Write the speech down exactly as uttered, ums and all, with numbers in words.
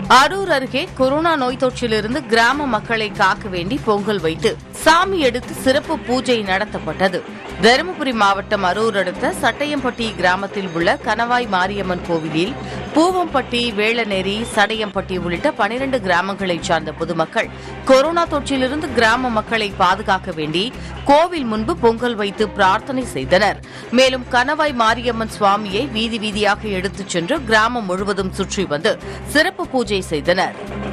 அரூர் அருகே கொரோனா நோய் தொற்றிலிருந்து கிராம மக்களை காக்க வேண்டி பொங்கல் வைத்து சாமி எடுத்து சிறப்பு பூஜை நடத்தப்பட்டது. தருமபுரி மாவட்டம் அரூர் அடுத்த சட்டையம்பட்டி கிராமத்தில் உள்ள கணவாய் மாரியம்மன் கோவிலில் பூவம்பட்டி, வேளநேரி, சடையம்பட்டி உள்ளிட்ட பனிரண்டு கிராமங்களைச் சார்ந்த பொதுமக்கள் கொரோனா தொற்றிலிருந்து கிராம மக்களை பாதுகாக்க வேண்டி கோவில் முன்பு பொங்கல் வைத்து பிரார்த்தனை செய்தனர். மேலும் கணவாய் மாரியம்மன் சுவாமியை வீதி வீதியாக எடுத்துச் சென்று கிராமம் முழுவதும் சுற்றி வந்து சிறப்பு பூஜை செய்தனர்.